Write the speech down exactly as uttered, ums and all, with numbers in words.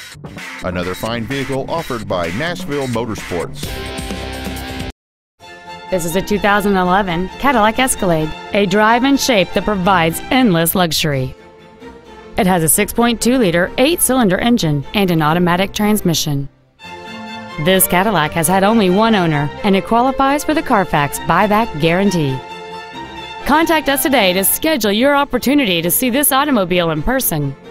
Another fine vehicle offered by Nashville Motorsports. This is a two thousand eleven Cadillac Escalade, a drive and shape that provides endless luxury. It has a six point two liter eight-cylinder engine and an automatic transmission. This Cadillac has had only one owner, and it qualifies for the Carfax buyback guarantee. Contact us today to schedule your opportunity to see this automobile in person.